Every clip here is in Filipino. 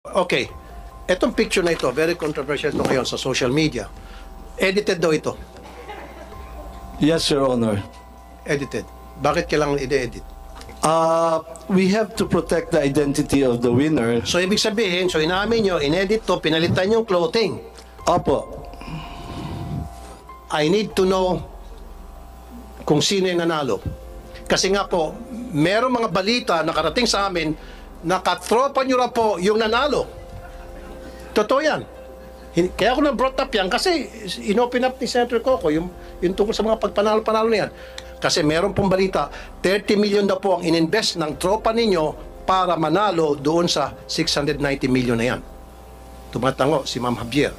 Okay. Etong picture na ito, very controversial ito ngayon sa social media. Edited daw ito. Yes, Your Honor. Edited. Bakit kailangan i-edit? We have to protect the identity of the winner. So, ibig sabihin, so inamin nyo, inedit to, pinalitan yung clothing. Opo. I need to know kung sino yung nanalo. Kasi nga po, merong mga balita nakarating sa amin, nakatropa nyo na po yung nanalo. Totoo yan. Kaya ako na-brought up yan kasi inopen up ni Senator Coco yung tungkol sa mga pagpanalo-panalo na yan. Kasi meron pong balita, 30 million na po ang ininvest ng tropa ninyo para manalo doon sa 690 million na yan. Tumatango si Ma'am Javier.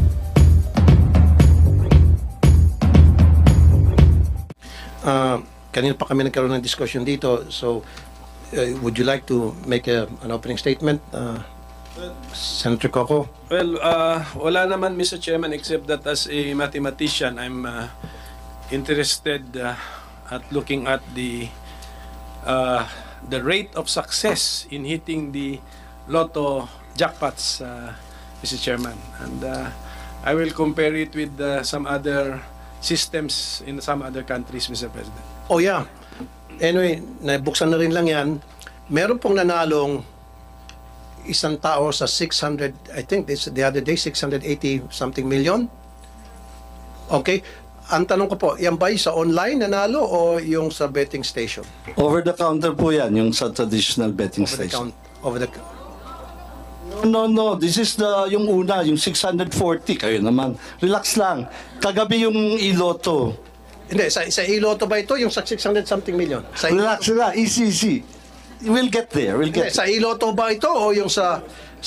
Kanina pa kami nagkaroon ng discussion dito. So, would you like to make an opening statement, Senator Coco? Well, wala naman, Mr. Chairman, except that as a mathematician, I'm interested at looking at the rate of success in hitting the lotto jackpots, Mr. Chairman. And I will compare it with some other systems in some other countries, Mr. President. Oh yeah. Anyway, nabuksan na rin lang yan. Meron pong nanalong isang tao sa 600, I think this the other day, 680 something million. Okay. Ang tanong ko po, yan ba sa online nanalo o yung sa betting station? Over the counter po yan, yung sa traditional betting Over the station. over the No. This is yung una, yung 640. Kayo naman. Relax lang. Kagabi yung iloto. Hindi, sa iloto ba ito yung sa 600 something million? Sa Relax lang. Easy. We'll get there. We'll Hindi, get sa iloto ba ito o yung sa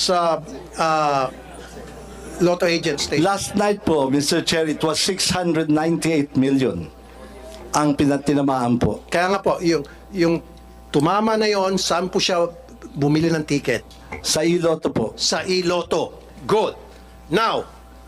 Lotto Agent Station? Last night po, Mr. Chair, it was 698 million ang pinatinamaan po. Kaya nga po, yung tumama na yon, saan po siya bumili ng ticket? Sa iloto po. Sa iloto. Good. Now,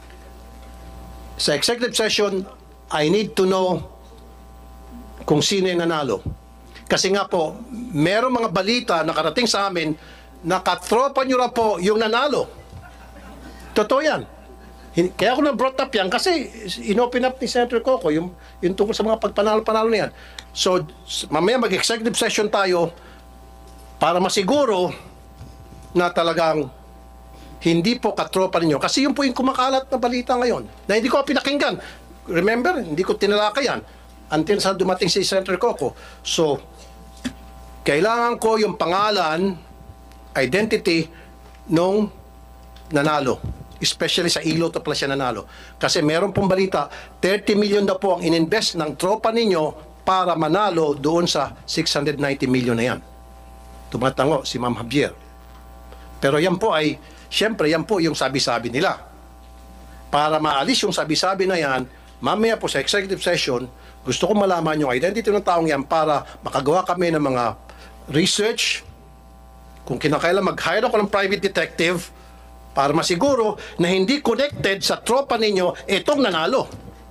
sa executive session, I need to know kung sino yung nanalo. Kasi nga po, merong mga balita nakarating sa amin, nakatropa nyo na po yung nanalo. Totoo yan. Kaya ako na-brought up yan kasi inopen up ni Senator Coco yung tungkol sa mga pagpanalo-panalo na yan. So, mamaya mag-executive session tayo para masiguro na talagang hindi po katropa ninyo. Kasi yun po yung kumakalat na balita ngayon na hindi ko pinakinggan. Remember, hindi ko tinalakay yan until sa dumating si Senator Coco. So, kailangan ko yung pangalan, identity nung nanalo. Especially sa iloto pala siya nanalo. Kasi meron pong balita, 30 million na po ang ininvest ng tropa ninyo para manalo doon sa 690 million na yan. Tumatango si Ma'am Javier. Pero yan po ay, syempre yan po yung sabi-sabi nila. Para maalis yung sabi-sabi na yan, mamaya po sa executive session, gusto ko malaman yung identity ng taong yan para makagawa kami ng mga research. Kung kinakailan mag-hire ako ng private detective para masiguro na hindi connected sa tropa ninyo itong nanalo.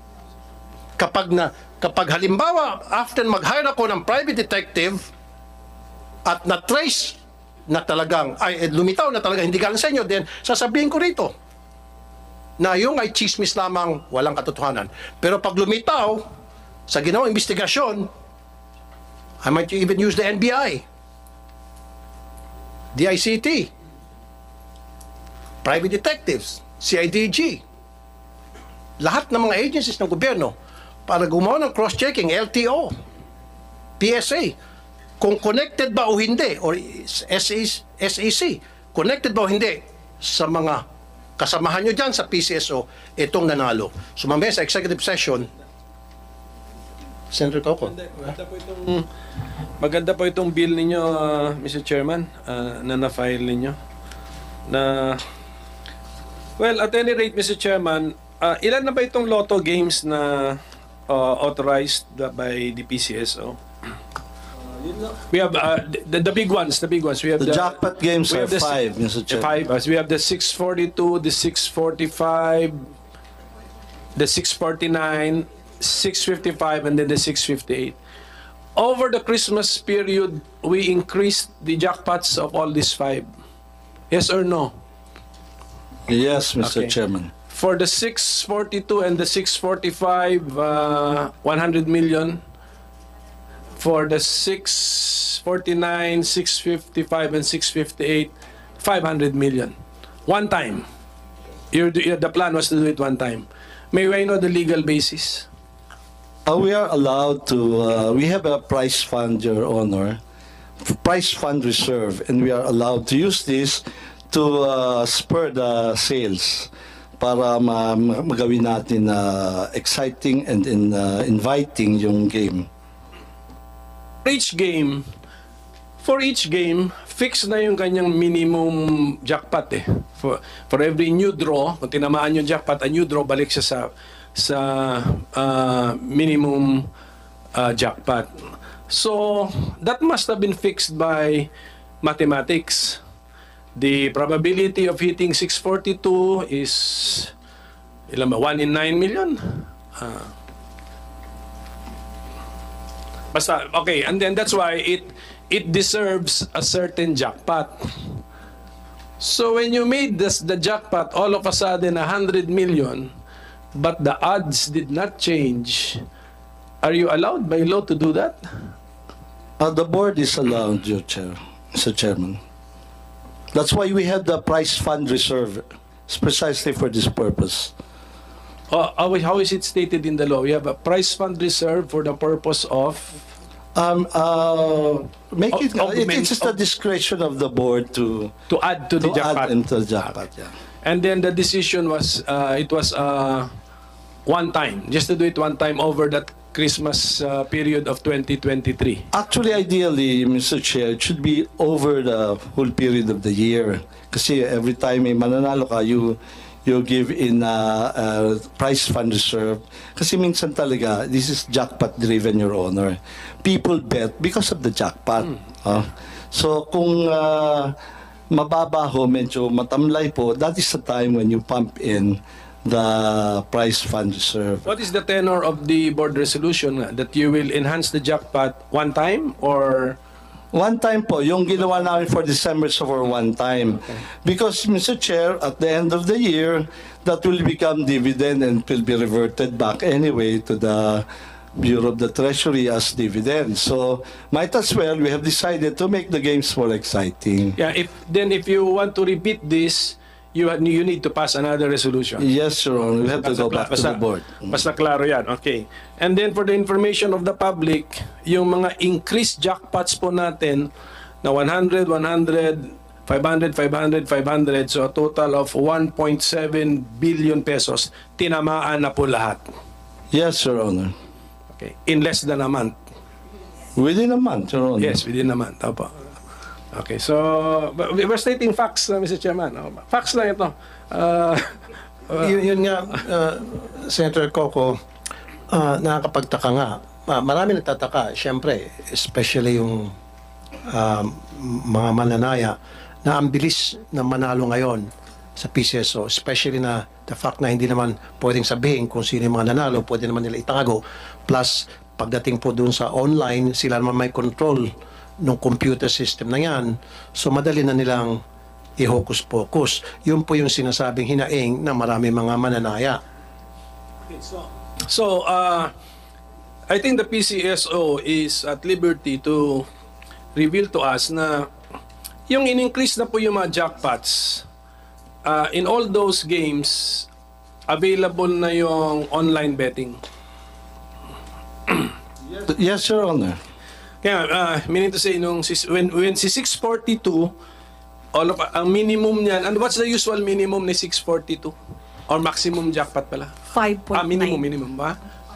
Kapag halimbawa, after mag-hire ako ng private detective at na-trace na talagang, lumitaw na talagang hindi galing sa inyo, then sasabihin ko rito na yung ay chismis lamang, walang katotohanan. Pero pag lumitaw sa ginawang investigasyon, I might even use the NBI, DICT, private detectives, CIDG, lahat ng mga agencies ng gobyerno para gumawa ng cross-checking, LTO, PSA, kung connected ba o hindi, or SEC, connected ba o hindi sa mga kasamahan nyo dyan sa PCSO, itong nanalo. So mamaya sa executive session, Senator Coco. Maganda po itong bill ninyo, Mr. Chairman, na na-file ninyo. Well, at any rate, Mr. Chairman, ilan na ba itong lotto games na authorized by the PCSO? We have the big ones. We have The jackpot games we are have the 5, Mr. Chair. 5. We have the 642, the 645, the 649, 655, and then the 658. Over the Christmas period, we increased the jackpots of all these 5. Yes or no? Yes, Mr. Okay. Chairman. For the 642 and the 645, 100 million. For the 649, 655, and 658, 500 million. One time. The plan was to do it one time. May I know the legal basis? We are allowed to, we have a price fund, Your Honor, price fund reserve, and we are allowed to use this to spur the sales para magawin natin exciting and inviting yung game. For each game, fix na yung kanyang minimum jackpot eh. For every new draw, kung tinamaan yung jackpot, a new draw, balik siya sa minimum jackpot. So, that must have been fixed by mathematics. The probability of hitting 642 is ilan ba? 1 in 9 million? Basta, okay, and then that's why it deserves a certain jackpot. So when you made the jackpot all of a sudden 100 million, but the odds did not change, are you allowed by law to do that? The board is allowed, Your Chair, Mr. Chairman. That's why we have the price fund reserve. It's precisely for this purpose. How is it stated in the law? We have a price fund reserve for the purpose of It's just the discretion of the board to add to the jackpot. add into the jackpot. Yeah. And then the decision was it was one time, just to do it one time over that Christmas period of 2023. Actually, ideally, Mr. Chair, it should be over the whole period of the year. Kasi every time may mananalo ka, you give in price fund reserve. Kasi minsan talaga, this is jackpot driven, Your Honor. People bet because of the jackpot. So kung mababa ho, medyo matamlay po, that is the time when you pump in the price fund reserve. What is the tenor of the board resolution that you will enhance the jackpot one time or? One time po, yung ginawa namin for December so for one time. Because, Mr. Chair, at the end of the year, that will become dividend and will be reverted back anyway to the Bureau of the Treasury as dividend. So, might as well, we have decided to make the games more exciting. Yeah, if you want to repeat this, you need to pass another resolution. Yes, Your Honor. We have to go back to the board. Basta klaro yan. Okay. And then for the information of the public, yung mga increased jackpots po natin na 100, 100, 500, 500, 500, so a total of 1.7 billion pesos, tinamaan na po lahat. Yes, Your Honor. Okay. In less than a month. Within a month, Your Honor. Yes, within a month. Opo. Okay, so we're stating facts, Mr. Chairman. Facts lang ito. Yun nga, Senator Coco, nakakapagtaka nga. Marami nagtataka, siyempre, especially yung mga mananaya na ang bilis na manalo ngayon sa PCSO, especially na the fact na hindi naman pwedeng sabihin kung sino yung mga nanalo, pwede naman nila itago. Plus, pagdating po dun sa online, sila naman may control ng computer system na yan. So, madali na nilang i-hocus-pocus. Yun po yung sinasabing hinaing na marami mga mananaya. Okay, so I think the PCSO is at liberty to reveal to us na yung in-increase na po yung mga jackpots, in all those games, available na yung online betting. Yes, Your Honor. Kaya, meaning to say, when si 642, ang minimum niyan, and what's the usual minimum ni 642? Or maximum jackpot pala? 5.9. Minimum ba?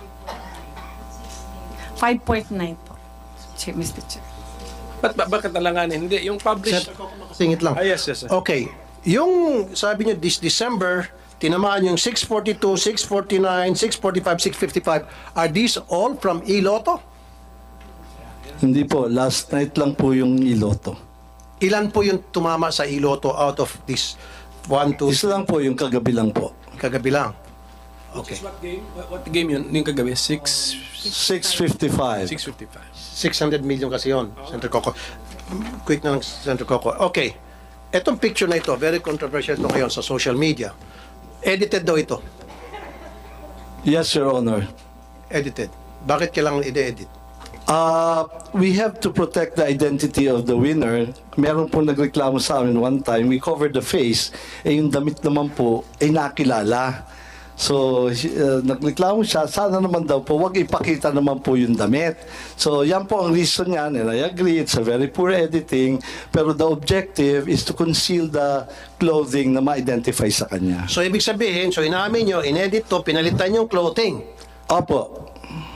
5.9 po, Mr. Chair. Bakit talanganin? Hindi, yung published. Singit lang. Yes. Okay. Yung sabi niyo this December, tinamaan yung 642, 649, 645, 655. Are these all from Iloto? Hindi po. Last night lang po yung iloto. Ilan po yung tumama sa Iloto out of this 1, 2, Isa lang po yung kagabi lang po. kagabi lang? Okay. What game? What game yun? Yung kagabi? 6:55. 655. 600 million kasi yon, Senator Coco. Quick na lang, Senator Coco. Okay. Etong picture na ito, very controversial ito ngayon sa social media. Edited daw ito. Yes, Your Honor. Edited. Bakit kailangan i-edit? We have to protect the identity of the winner. Meron po nagreklamo sa amin one time, we covered the face, yung damit naman po ay nakilala. So, nagreklamo siya, sana naman daw po, wag ipakita naman po yung damit. So, yan po ang reason niyan, and I agree, it's a very poor editing, pero the objective is to conceal the clothing na ma-identify sa kanya. So, ibig sabihin, so inamin nyo, inedit to, pinalitan yung clothing. Opo.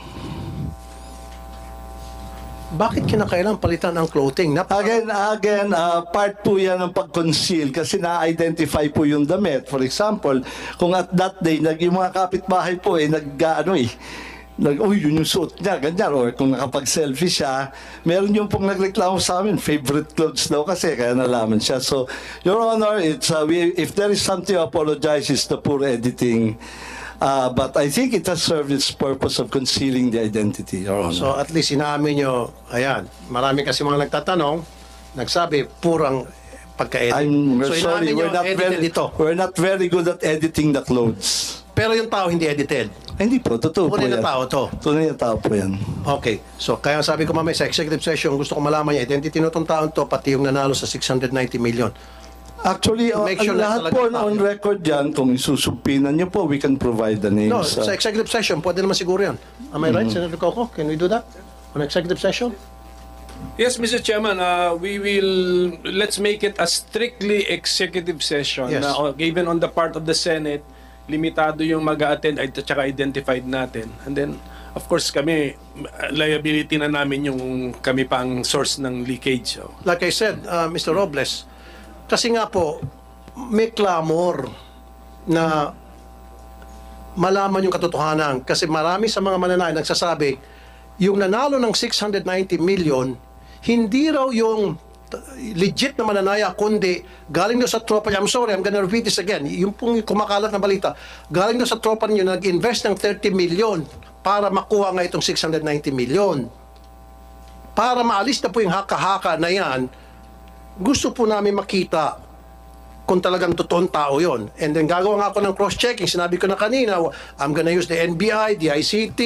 Bakit kinakailangan palitan ang clothing? Again, part po yan ng pag-conceal kasi na-identify po yung damit. For example, kung at that day, yung mga kapitbahay po uy, yun yung suot niya, ganyan. Or kung nakapag-selfie siya, meron yung pong nagreklamo sa amin, favorite clothes daw kasi, kaya nalaman siya. So, Your Honor, it's, if there is something to apologize, it's the poor editing. But I think it has served its purpose of concealing the identity, Your Honor. So, at least inamin nyo, ayan, marami kasi mga nagtatanong, nagsabi, purang pagka-edit. I'm So, sorry, inamin nyo, we're not very good at editing the clothes. Pero yung tao hindi edited. Hindi po, totoo po Tunay yan. na tao to. Tunay na tao po yan. Okay. So, kaya sabi ko mamaya sa executive session, gusto ko malaman niya, identity nitong taon to, pati yung nanalo sa 690 million. Actually, Make sure na lahat talaga po tao. on record yan, kung isusumpinan niyo po, we can provide the names. No, sa executive session, pwede naman siguro yan. Am I right, Senator Coco? Can we do that? On executive session? Yes, Mr. Chairman, let's make it a strictly executive session. Yes. Na, given on the part of the Senate, limitado yung mag-a-attend at saka identified natin. And then, of course, kami, liability na namin yung kami pang source ng leakage. So. Like I said, Mr. Robles, kasi nga po, may clamor na malaman yung katotohanan. Kasi marami sa mga mananayan nagsasabi, yung nanalo ng 690 million, hindi raw yung legit na mananaya, kundi galing doon sa tropa niya. I'm sorry, I'm gonna repeat this again. Yung pong kumakalat na balita, galing doon sa tropa niyo, nag-invest ng 30 million para makuha nga itong 690 million. Para maalis na po yung haka-haka na yan, gusto po namin makita kung talagang totoong tao yon. And then gagawa nga ako ng cross-checking. Sinabi ko na kanina, I'm gonna use the NBI, the ICT,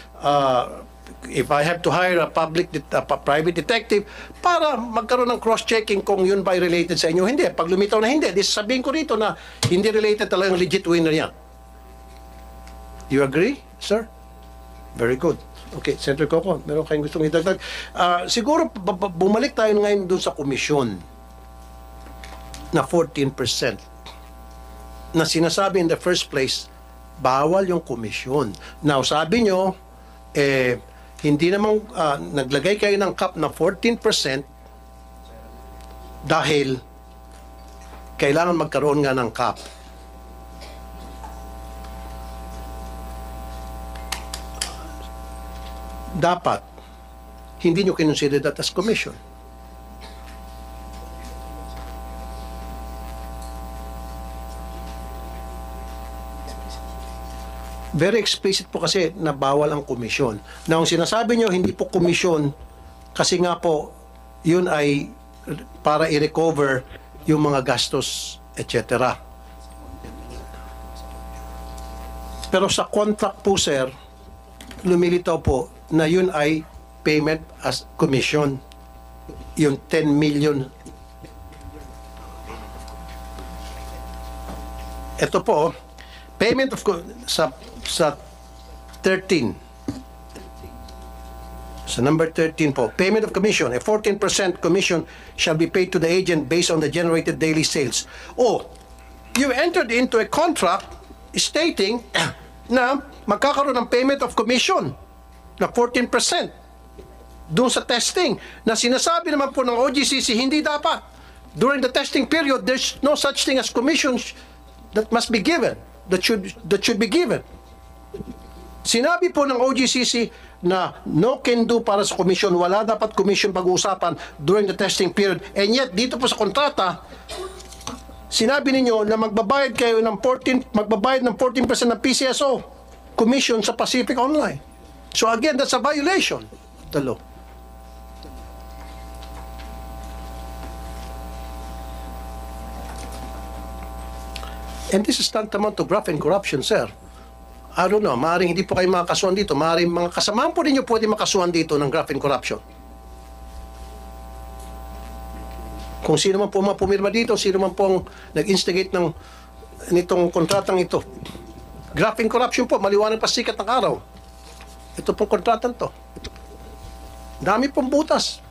if I have to hire a private detective, para magkaroon ng cross-checking kung yun ba related sa inyo. Hindi. Pag lumitaw na hindi, sabihin ko rito na hindi related talagang legit winner yan. You agree, sir? Very good. Okay, Senator Coco, meron kayong gustong idagdag. Siguro, bumalik tayo ngayon dun sa komisyon na 14% na sinasabi in the first place, bawal yung komisyon. Now, sabi nyo, hindi namang naglagay kayo ng cap na 14% dahil kailangan magkaroon nga ng cap. Dapat hindi nyo kinonsider that as commission. Very explicit po kasi na bawal ang komisyon. Na ang sinasabi nyo, hindi po komisyon kasi nga po, yun ay para i-recover yung mga gastos, etc. Pero sa contract po, sir, lumilitaw po na yun ay payment as commission. Yung 10 million. Ito po, payment of sa 13. Sa number 13 po, payment of commission. A 14% commission shall be paid to the agent based on the generated daily sales. Oh, you entered into a contract stating na magkakaroon ng payment of commission na 14% doon sa testing na sinasabi naman po ng OGCC hindi dapat. During the testing period, there's no such thing as commissions that must be given, that should be given. Sinabi po ng OGCC na no can do para sa commission, wala dapat commission pag-uusapan during the testing period. And yet, dito po sa kontrata, sinabi ninyo na magbabayad kayo ng 14% ng PCSO commission sa Pacific Online. So again, that's a violation of the law. And this is tantamount to graft and corruption, sir. I don't know, maaaring hindi po kayo makakasuhan dito. Maaaring mga kasamahan po ninyo pwede makasuhan dito ng graft and corruption. Kung sino man po mga pumirma dito, sino man pong nag-instigate nitong kontratang ito. Graft and corruption po, maliwanag pa sikat ng araw. Ito pong kontratang to. Dami pong butas.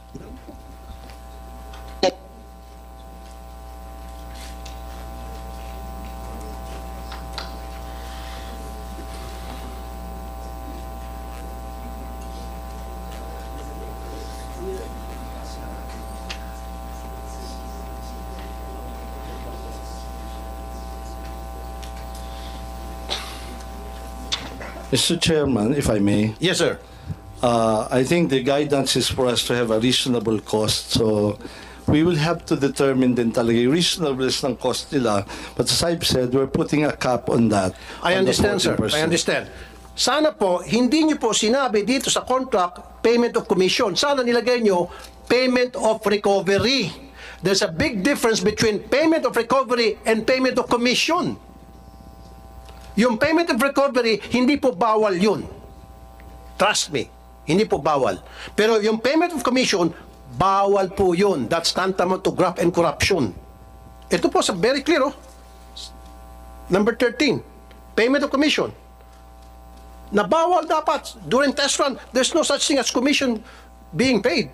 Mr. Chairman, if I may, Yes, sir. I think the guidance is for us to have a reasonable cost. So we will have to determine din talaga yung reasonableness ng cost nila. But as I've said, we're putting a cap on that. I on the understand, sir. 40%. I understand. Sana po, hindi niyo po sinabi dito sa contract, payment of commission. Sana nilagay niyo, payment of recovery. There's a big difference between payment of recovery and payment of commission. Yung payment of recovery, hindi po bawal yun. Trust me, hindi po bawal. Pero yung payment of commission, bawal po yun. That's tantamount to graft and corruption. Ito po sa very clear, oh. Number 13, payment of commission. Na bawal dapat. During test run, there's no such thing as commission being paid.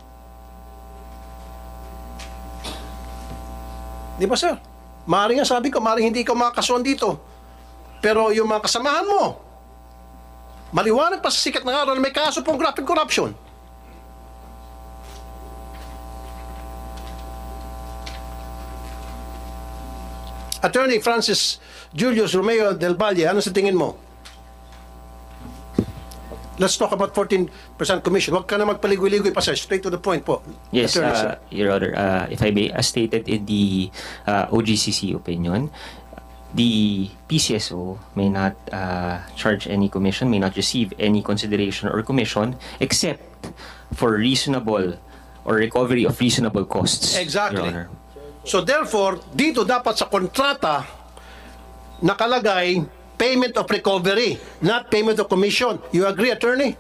Di ba, sir? Maaaring nga sabi ko, maaaring hindi ka makakasuhan dito. Pero yung mga kasamahan mo, maliwanag pa sa sikat ng araw na may kaso pong graft and corruption. Attorney Francis Julius Romeo Del Valle, ano sa tingin mo? Let's talk about 14% commission. Huwag ka na magpaligoy-ligoy pa, sir. Straight to the point po. Yes, Attorney, sir. Your Honor, if I may, as stated in the OGCC opinion, the PCSO may not charge any commission, may not receive any consideration or commission except for reasonable or recovery of reasonable costs. Exactly. Your Honor. So therefore, dito dapat sa kontrata nakalagay payment of recovery, not payment of commission. You agree, attorney?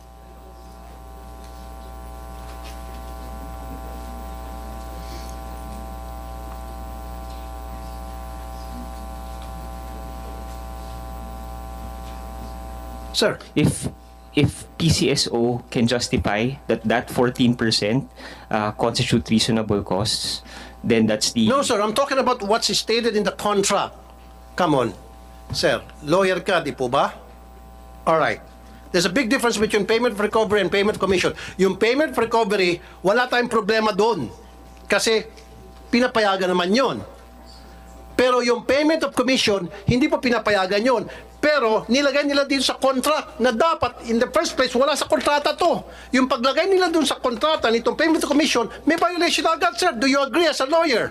Sir, If PCSO can justify that 14% constitute reasonable costs, then that's the... no, sir. I'm talking about what's stated in the contract. Come on. Sir, lawyer ka, di po ba? All right. There's a big difference between payment of recovery and payment of commission. Yung payment of recovery, wala tayong problema doon. Kasi pinapayagan naman yon. Pero yung payment of commission, hindi pa pinapayagan yon. Pero nilagay nila dito sa contract na dapat, in the first place, wala sa kontrata to. Yung paglagay nila dun sa kontrata nitong payment of commission, may violation agad, sir. Do you agree as a lawyer?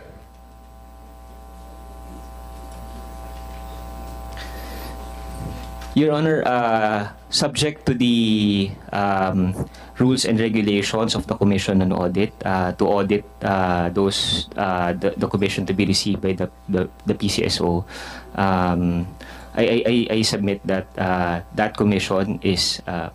Your Honor, subject to the rules and regulations of the Commission on Audit, to audit the commission to be received by the PCSO, I submit that that commission is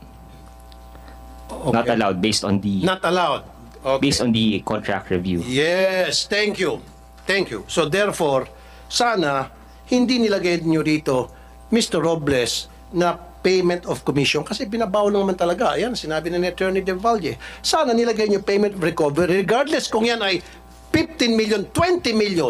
not allowed based on the Not allowed. Okay. based on the contract review. Yes, thank you. Thank you. So therefore, sana hindi nilagay niyo dito, Mr. Robles, na payment of commission kasi binabawal naman talaga. Ayan, sinabi na ni Attorney Del Valle. Sana nilagay niyo payment of recovery regardless kung yan ay 15 million, 20 million.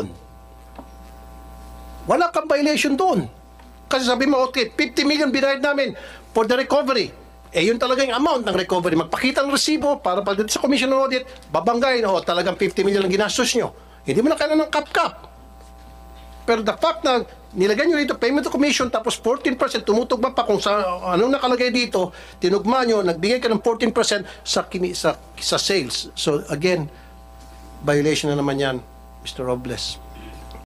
Wala kang violation doon. Kasi sabi mo, okay, 50 million binayad namin for the recovery. Eh, yun talaga yung amount ng recovery. Magpakita ng resibo para pagdating sa Commission on Audit, babanggain, talagang 50 million ang ginastos nyo. Hindi mo na kailangan ng cap-cap. Pero the fact na nilagay nyo dito, payment to commission, tapos 14%, tumutugma pa kung sa anong nakalagay dito, tinugma nyo, nagbigay ka ng 14% sa sales. So again, violation na naman yan, Mr. Robles.